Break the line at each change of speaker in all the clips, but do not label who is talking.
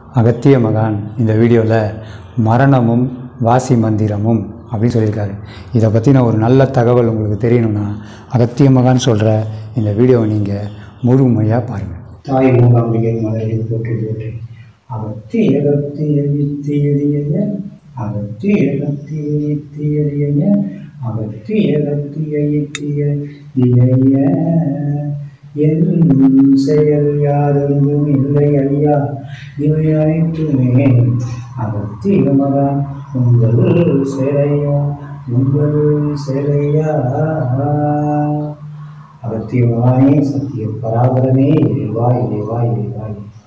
அகத்திய மகான் இந்த வீடியோவில் மரணமும் வாசி மந்திரமும் அப்படின்னு சொல்லியிருக்காரு. இதை பற்றின ஒரு நல்ல தகவல் உங்களுக்கு தெரியணும்னா அகத்திய மகான் சொல்கிற இந்த வீடியோவை நீங்கள் முழுமையாக பாருங்கள்.
தாய் மூகாம்பிகை மலரில் போற்றி போற்றி அகத்தி அகத்தி எழுத்தி எளிய அகத்தி அகத்தி எழுத்தி எளிய அகத்தி அகத்தி எழுத்திய இளைய என் செயல் யாரும் இல்லை ஐயா இவை அனைத்துமே அகத்திய மகான் உங்கள் சிறையா உங்கள் சிறையா. அகத்திய மகானே சத்திய பராபரமே இறைவா இறைவா இறைவா.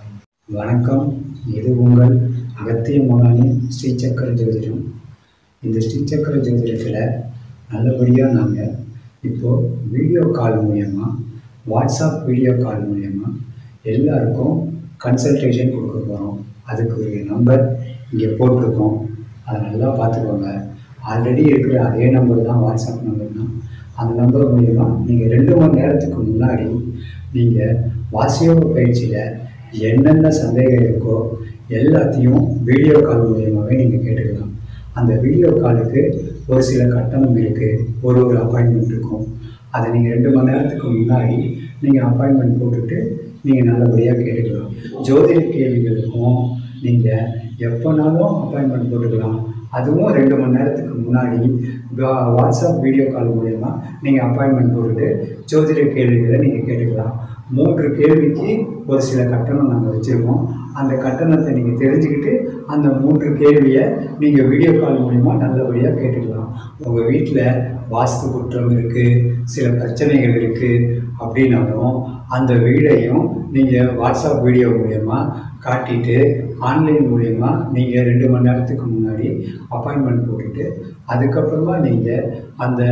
வணக்கம், இது உங்கள் அகத்திய மகானின் ஸ்ரீசக்கர ஜோதிடம். இந்த ஸ்ரீசக்கர ஜோதிடத்தில் நல்லபடியாக நாங்கள் இப்போது வீடியோ கால் மூலயமா, வாட்ஸ்அப் வீடியோ கால் மூலயமா எல்லாருக்கும் கன்சல்டேஷன் கொடுக்க போகிறோம். அதுக்கு ஒரு நம்பர் இங்கே போட்டிருக்கோம், அதை நல்லா பார்த்துக்கோங்க. ஆல்ரெடி இருக்கிற அதே நம்பர் தான் வாட்ஸ்அப் நம்பர் தான். அந்த நம்பர் மூலயமா நீங்கள் 2 மணி நேரத்துக்கு முன்னாடி நீங்கள் வாசியோக பயிற்சியில் என்னென்ன சந்தேகம் இருக்கோ எல்லாத்தையும் வீடியோ கால் மூலியமாகவே நீங்கள் கேட்டுக்கலாம். அந்த வீடியோ காலுக்கு ஒரு சில கட்டணம் இருக்குது, ஒரு அப்பாயின்மெண்ட் இருக்கும். அதை நீங்கள் 2 மணி நேரத்துக்கு முன்னாடி நீங்கள் அப்பாயின்மெண்ட் போட்டுட்டு நீங்கள் நல்லபடியாக கேட்டுக்கலாம். ஜோதிட கேள்விகளுக்கும் நீங்கள் எப்போனாலும் அப்பாயின்மெண்ட் போட்டுக்கலாம். அதுவும் 2 மணி நேரத்துக்கு முன்னாடி வாட்ஸ்அப் வீடியோ கால் மூலயமா நீங்கள் அப்பாயின்மெண்ட் போட்டுட்டு ஜோதிட கேள்விகளை நீங்கள் கேட்டுக்கலாம். 3 கேள்விக்கு ஒரு சில கட்டணம் நாங்கள் வச்சுருக்கோம். அந்த கட்டணத்தை நீங்கள் தெரிஞ்சுக்கிட்டு அந்த 3 கேள்வியை நீங்கள் வீடியோ கால் மூலிமா நல்லபடியாக கேட்டுக்கலாம். உங்கள் வீட்டில் வாஸ்து குற்றம் இருக்குது, சில பிரச்சனைகள் இருக்குது அப்படின்னாலும் அந்த வீடையும் நீங்கள் வாட்ஸ்அப் வீடியோ மூலயமா காட்டிட்டு ஆன்லைன் மூலயமா நீங்கள் 2 மணி நேரத்துக்கு முன்னாடி அப்பாயின்மெண்ட் போட்டுட்டு அதுக்கப்புறமா நீங்கள் அந்த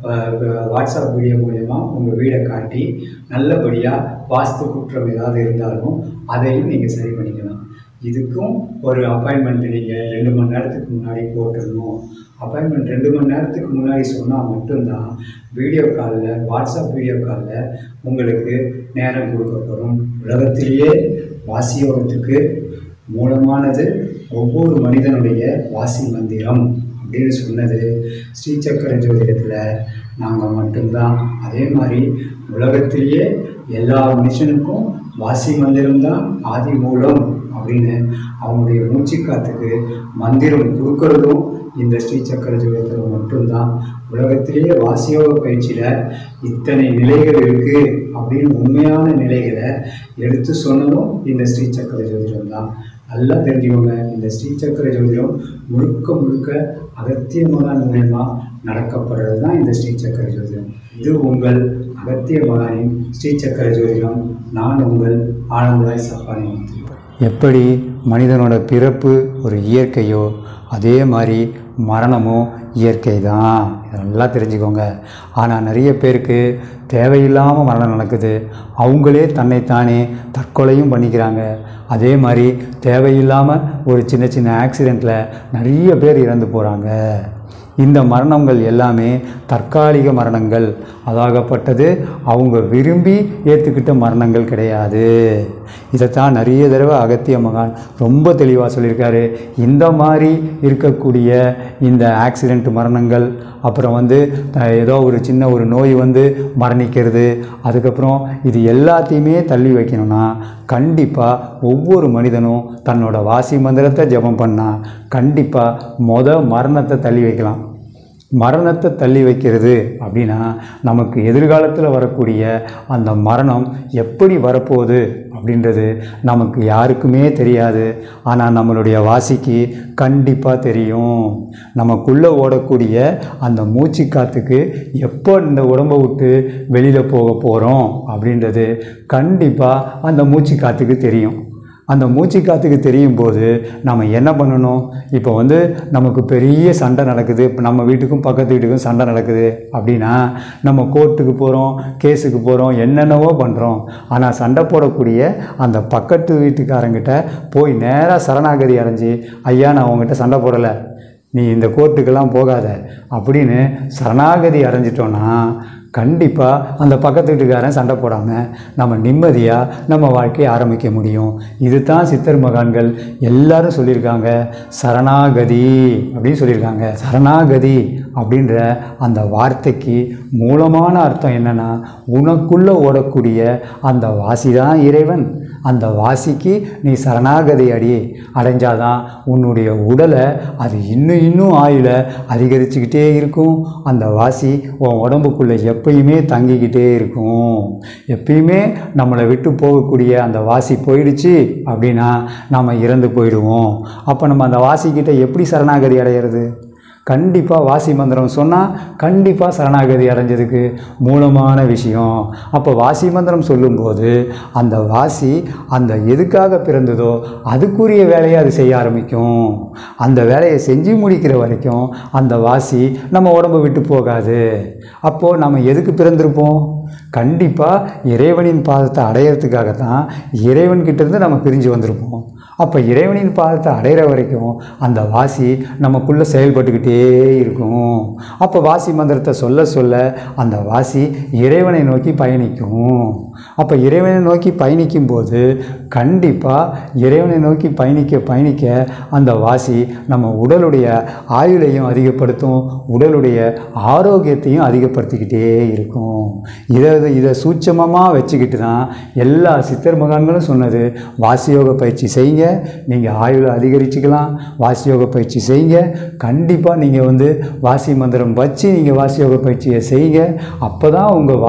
வாட்ஸ்அப் வீடியோ மூலயமா உங்கள் வீடை காட்டி நல்லபடியாக வாஸ்து குற்றம் ஏதாவது இருந்தாலும் அதையும் நீங்கள் சரி பண்ணிக்கலாம். இதுக்கும் ஒரு அப்பாயின்மெண்ட் நீங்கள் 2 மணி நேரத்துக்கு முன்னாடி போட்டுடணும். அப்பாயின்மெண்ட் 2 மணி நேரத்துக்கு முன்னாடி சொன்னால் மட்டும்தான் வீடியோ காலில், வாட்ஸ்அப் வீடியோ காலில் உங்களுக்கு நேரம் கொடுக்கப்படும். உலகத்திலேயே வாசியோகத்துக்கு மூலமானது ஒவ்வொரு மனிதனுடைய வாசி மந்திரம் அப்படின்னு சொன்னது ஸ்ரீசக்கர ஜோதிடத்தில் நாங்கள் மட்டும்தான். அதே மாதிரி உலகத்திலேயே எல்லா மனுஷனுக்கும் வாசி மந்திரம்தான் ஆதி மூலம் அப்படின்னு அவங்களுடைய மூச்சுக்காத்துக்கு மந்திரம் கொடுக்கறதும் இந்த ஸ்ரீசக்கர ஜோதிடத்தில் மட்டும்தான். உலகத்திலேயே வாசியோக பயிற்சியில் இத்தனை நிலைகள் இருக்குது அப்படின்னு உண்மையான நிலைகளை எடுத்து சொன்னதும் இந்த ஸ்ரீசக்கர ஜோதிடம் தான். நல்லா தெரிஞ்சுக்கோங்க, இந்த ஸ்ரீசக்கர ஜோதிடம் முழுக்க முழுக்க அகத்திய மகான் மூலயமா நடக்கப்படுறது தான் இந்த ஸ்ரீசக்கர ஜோதிடம். இது உங்கள் அகத்திய மகானின் ஸ்ரீசக்கர ஜோதிடம். நான் உங்கள் ஆனந்தராய் சப்பானி.
எப்படி மனிதனோட பிறப்பு ஒரு இயற்கையோ அதே மாதிரி மரணமும் இயற்கை தான். இதெல்லாம் தெரிஞ்சுக்கோங்க. ஆனால் நிறைய பேருக்கு தேவையில்லாமல் மரணம் நடக்குது. அவங்களே தன்னைத்தானே தற்கொலையும் பண்ணிக்கிறாங்க. அதே மாதிரி தேவையில்லாமல் ஒரு சின்ன சின்ன ஆக்சிடெண்ட்டில் நிறைய பேர் இறந்து போகிறாங்க. இந்த மரணங்கள் எல்லாமே தற்காலிக மரணங்கள். அதாகப்பட்டது அவங்க விரும்பி ஏற்றுக்கிட்ட மரணங்கள் கிடையாது. இதைத்தான் நிறைய தடவை அகத்திய மகான் ரொம்ப தெளிவாக சொல்லியிருக்காரு. இந்த மாதிரி இருக்கக்கூடிய இந்த ஆக்சிடெண்ட் மரணங்கள், அப்புறம் ஏதோ ஒரு சின்ன ஒரு நோய் மரணிக்கிறது, அதுக்கப்புறம் இது எல்லாத்தையுமே தள்ளி வைக்கணும்னா கண்டிப்பாக ஒவ்வொரு மனிதனும் தன்னோட வாசி மந்திரத்தை ஜபம் பண்ணால் கண்டிப்பாக மரணத்தை தள்ளி வைக்கலாம். மரணத்தை தள்ளி வைக்கிறது அப்படின்னா நமக்கு எதிர்காலத்தில் வரக்கூடிய அந்த மரணம் எப்படி வரப்போகுது அப்படின்றது நமக்கு யாருக்குமே தெரியாது. ஆனால் நம்மளுடைய வாசிக்கு கண்டிப்பாக தெரியும். நமக்குள்ளே ஓடக்கூடிய அந்த மூச்சு காற்றுக்கு எப்போ இந்த உடம்பை விட்டு வெளியில் போக போகிறோம் அப்படின்றது கண்டிப்பாக அந்த மூச்சு காற்றுக்கு தெரியும். அந்த மூச்சு காற்றுக்கு தெரியும் போது நம்ம என்ன பண்ணணும்? இப்போ நமக்கு பெரிய சண்டை நடக்குது, இப்போ நம்ம வீட்டுக்கும் பக்கத்து வீட்டுக்கும் சண்டை நடக்குது அப்படின்னா நம்ம கோர்ட்டுக்கு போகிறோம், கேஸுக்கு போகிறோம், என்னென்னவோ பண்ணுறோம். ஆனால் சண்டை போடக்கூடிய அந்த பக்கத்து வீட்டுக்காரங்கிட்ட போய் நேராக சரணாகதி அடைஞ்சி, ஐயா நான் உங்ககிட்ட சண்டை போடலை, நீ இந்த கோர்ட்டுக்கெல்லாம் போகாத அப்படின்னு சரணாகதி அடைஞ்சிட்டோன்னா கண்டிப்பாக அந்த பக்கத்து வீட்டுக்காரன் சண்டை போடாமல் நம்ம நிம்மதியாக நம்ம வாழ்க்கையை ஆரம்பிக்க முடியும். இது தான் சித்தர் மகான்கள் எல்லாரும் சொல்லியிருக்காங்க. சரணாகதி அப்படின்னு சொல்லியிருக்காங்க. சரணாகதி அப்படின்ற அந்த வார்த்தைக்கு மூலமான அர்த்தம் என்னென்னா, உனக்குள்ளே ஓடக்கூடிய அந்த வாசி தான் இறைவன். அந்த வாசிக்கு நீ சரணாகதி அடைஞ்சாதான் உன்னுடைய உடலை அது இன்னும் ஆயுளை அதிகரிச்சுக்கிட்டே இருக்கும். அந்த வாசி உன் உடம்புக்குள்ளே எப்பயுமே தங்கிக்கிட்டே இருக்கும். எப்பயுமே நம்மளை விட்டு போகக்கூடிய அந்த வாசி போயிடுச்சு அப்படின்னா நம்ம இறந்து போயிடுவோம். அப்போ நம்ம அந்த வாசிக்கிட்ட எப்படி சரணாகதி அடையிறது? கண்டிப்பாக வாசி மந்திரம் சொன்னால் கண்டிப்பாக சரணாகதி அடைஞ்சதுக்கு மூலமான விஷயம். அப்போ வாசி மந்திரம் சொல்லும்போது அந்த வாசி அந்த எதுக்காக பிறந்ததோ அதுக்குரிய வேலையை அது செய்ய ஆரம்பிக்கும். அந்த வேலையை செஞ்சு முடிக்கிற வரைக்கும் அந்த வாசி நம்ம உடம்பை விட்டு போகாது. அப்போது நம்ம எதுக்கு பிறந்திருப்போம்? கண்டிப்பாக இறைவனின் பாதத்தை அடையிறதுக்காக தான் இறைவன்கிட்டேருந்து நம்ம பிரிஞ்சு வந்திருப்போம். அப்போ இறைவனின் பாதத்தை அடையிற வரைக்கும் அந்த வாசி நமக்குள்ளே செயல்பட்டுக்கிட்டே இருக்கும். அப்போ வாசி மந்திரத்தை சொல்ல சொல்ல அந்த வாசி இறைவனை நோக்கி பயணிக்கும். அப்போ இறைவனை நோக்கி பயணிக்கும் போது கண்டிப்பாக இறைவனை நோக்கி பயணிக்க அந்த வாசி நம்ம உடலுடைய ஆயுளையும் அதிகப்படுத்தும், உடலுடைய ஆரோக்கியத்தையும் அதிகப்படுத்திக்கிட்டே இருக்கும். இதை சூட்சமமாக வச்சுக்கிட்டு தான் எல்லா சித்தர் மகான்களும் சொன்னது, வாசியோக பயிற்சி செய்யுங்க, நீங்கள் ஆயுளை அதிகரிச்சுக்கலாம். வாசியோக பயிற்சி செய்யுங்க. கண்டிப்பாக நீங்கள் வாசி மந்திரம் வச்சு நீங்கள் வாசியோக பயிற்சியை செய்யுங்க. அப்போ தான்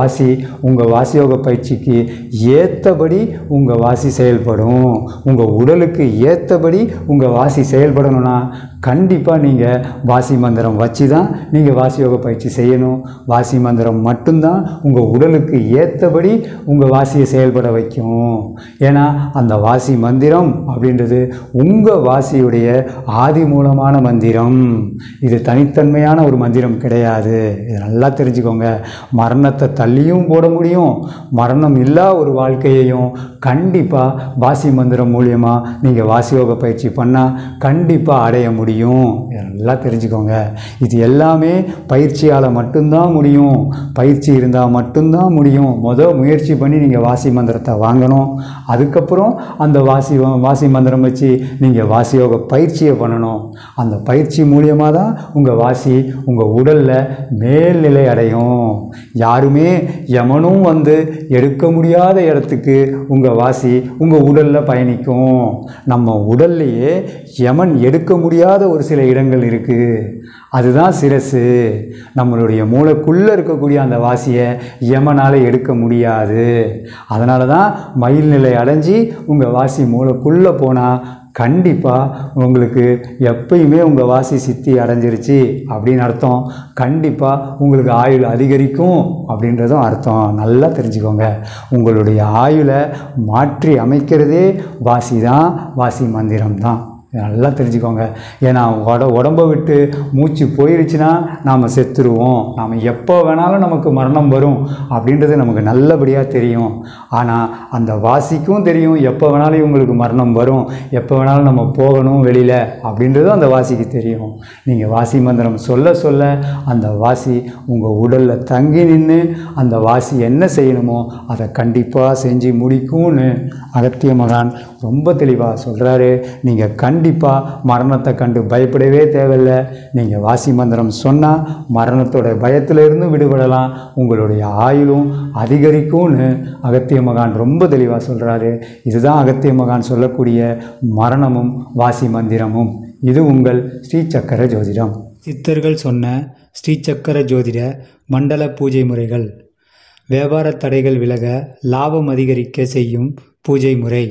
உங்கள் வாசியோக பயிற்சிக்கு ஏற்றபடி உங்கள் வாசி செயல்படும். உங்கள் உடலுக்கு ஏற்றபடி உங்கள் வாசி செயல்படணும்னா கண்டிப்பாக நீங்கள் வாசி மந்திரம் வச்சு தான் நீங்கள் வாசியோக பயிற்சி செய்யணும். வாசி மந்திரம் மட்டும்தான் உங்கள் உடலுக்கு ஏற்றபடி உங்கள் வாசியை செயல்பட வைக்கும். ஏன்னா அந்த வாசி மந்திரம் அப்படின்றது உங்கள் வாசியுடைய ஆதி மூலமான மந்திரம். இது தனித்தன்மையான ஒரு மந்திரம் கிடையாது. இது நல்லா தெரிஞ்சுக்கோங்க. மரணத்தை தள்ளியும் போட முடியும், மரணம் இல்லா ஒரு வாழ்க்கையையும் கண்டிப்பாக வாசி மந்திரம் மூலியமாக நீங்கள் வாசியோக பயிற்சி பண்ணால் கண்டிப்பாக அடைய முடியும். இதெல்லாம் தெரிஞ்சுக்கோங்க. இது எல்லாமே பயிற்சியால் மட்டும்தான் முடியும். பயிற்சி இருந்தால் மட்டும்தான் முடியும். முயற்சி பண்ணி நீங்கள் வாசி மந்திரத்தை வாங்கணும். அதுக்கப்புறம் அந்த வாசி மந்திரம் வச்சு நீங்கள் வாசியோக பயிற்சியை பண்ணணும். அந்த பயிற்சி மூலியமாக தான் உங்கள் வாசி உங்கள் உடலில் மேல்நிலை அடையும். யாருமே எமனும் எடுக்க முடியாத இடத்துக்கு உங்கள் வாசி உங்கள் உடலில் பயணிக்கும். நம்ம உடல்லையே யமன் எடுக்க முடியாத ஒரு சில இடங்கள் இருக்குது. அதுதான் சிரசு. நம்மளுடைய மூளைக்குள்ளே இருக்கக்கூடிய அந்த வாசியை யமனால் எடுக்க முடியாது. அதனால தான் மயில் நிலை அடைஞ்சி உங்கள் வாசி மூளைக்குள்ளே போனால் கண்டிப்பாக உங்களுக்கு எப்பயுமே உங்கள் வாசி சித்தி அடைஞ்சிருச்சு அப்படின்னு அர்த்தம். கண்டிப்பாக உங்களுக்கு ஆயுள் அதிகரிக்கும் அப்படின்றதும் அர்த்தம். நல்லா தெரிஞ்சுக்கோங்க. உங்களுடைய ஆயுளை மாற்றி அமைக்கிறதே வாசி தான், வாசி மந்திரம் தான். நல்லா தெரிஞ்சுக்கோங்க. ஏன்னா உடம்பை விட்டு மூச்சு போயிடுச்சுன்னா நாம் செத்துருவோம். நாம் எப்போ வேணாலும் நமக்கு மரணம் வரும் அப்படின்றது நமக்கு நல்லபடியாக தெரியும். ஆனால் அந்த வாசிக்கும் தெரியும் எப்போ வேணாலும் இவங்களுக்கு மரணம் வரும், எப்போ வேணாலும் நம்ம போகணும் வெளியில் அப்படின்றதும் அந்த வாசிக்கு தெரியும். நீங்கள் வாசி மந்திரம் சொல்ல சொல்ல அந்த வாசி உங்கள் உடலில் தங்கி நின்று அந்த வாசி என்ன செய்யணுமோ அதை கண்டிப்பாக செஞ்சு முடிக்கும்னு அகத்திய மகான் ரொம்ப தெளிவாக சொல்கிறாரு. நீங்கள் கண்டிப்பாக மரணத்தை கண்டு பயப்படவே தேவையில்லை. நீங்கள் வாசி மந்திரம் சொன்னால் மரணத்தோட பயத்திலிருந்து விடுபடலாம். உங்களுடைய ஆயுளும் அதிகரிக்கும்னு அகத்திய மகான் ரொம்ப தெளிவாக சொல்கிறாரு. இதுதான் அகத்திய மகான் சொல்லக்கூடிய மரணமும் வாசி மந்திரமும். இது உங்கள் ஸ்ரீ சக்கர ஜோதிடம். சித்தர்கள் சொன்ன ஸ்ரீ சக்கர ஜோதிட மண்டல பூஜை முறைகள். வியாபார தடைகள் விலக லாபம் அதிகரிக்க செய்யும் பூஜை முறை.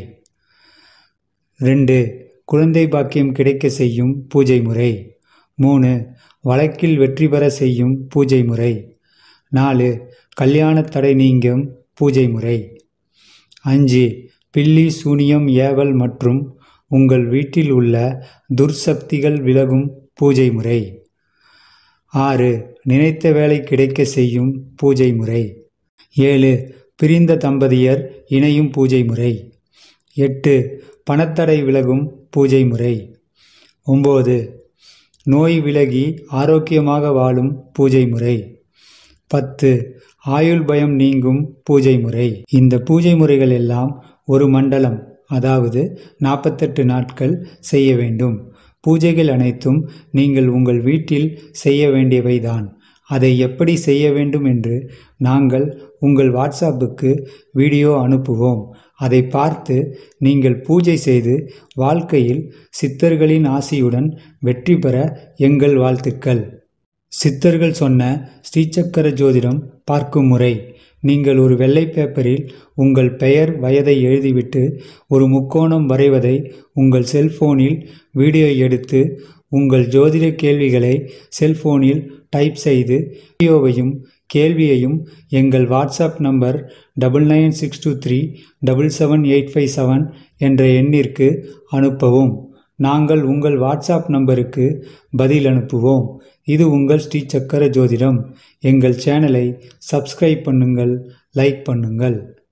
2. குழந்தை பாக்கியம் கிடைக்க செய்யும் பூஜை முறை. 3. வழக்கில் வெற்றி பெற செய்யும் பூஜை முறை. 4. கல்யாண தடை நீங்கும் பூஜை முறை. 5. பில்லி சூனியம் ஏவல் மற்றும் உங்கள் வீட்டில் உள்ள துர்சக்திகள் விலகும் பூஜை முறை. 6. நினைத்த வேலை கிடைக்க செய்யும் பூஜை முறை. 7. பிரிந்த தம்பதியர் இணையும் பூஜை முறை. 8. பணத்தடை விலகும் பூஜை முறை. 9. நோய் விலகி ஆரோக்கியமாக வாழும் பூஜை முறை. 10. ஆயுள் பயம் நீங்கும் பூஜை முறை. இந்த பூஜை முறைகள் எல்லாம் ஒரு மண்டலம், அதாவது 48 நாட்கள் செய்ய வேண்டும். பூஜைகள் அனைத்தும் நீங்கள் உங்கள் வீட்டில் செய்ய வேண்டியவைதான். அதை எப்படி செய்ய வேண்டும் என்று நாங்கள் உங்கள் வாட்ஸ்அப்புக்கு வீடியோ அனுப்புவோம். அதை பார்த்து நீங்கள் பூஜை செய்து வாழ்க்கையில் சித்தர்களின் ஆசியுடன் வெற்றி பெற எங்கள் வாழ்த்துக்கள். சித்தர்கள் சொன்ன ஸ்ரீசக்கர ஜோதிடம் பார்க்கும் முறை. நீங்கள் ஒரு வெள்ளை பேப்பரில் உங்கள் பெயர், வயதை எழுதிவிட்டு ஒரு முக்கோணம் வரைவதை உங்கள் செல்போனில் வீடியோ எடுத்து உங்கள் ஜோதிட கேள்விகளை செல்போனில் டைப் செய்து வீடியோவையும் கேள்வியையும் எங்கள் வாட்ஸ்அப் நம்பர் 9962377857 என்ற எண்ணிற்கு அனுப்பவும். நாங்கள் உங்கள் வாட்ஸ்அப் நம்பருக்கு பதில் அனுப்புவோம். இது உங்கள் ஸ்ரீசக்கர ஜோதிடம். எங்கள் சேனலை சப்ஸ்கிரைப் பண்ணுங்கள், லைக் பண்ணுங்கள்.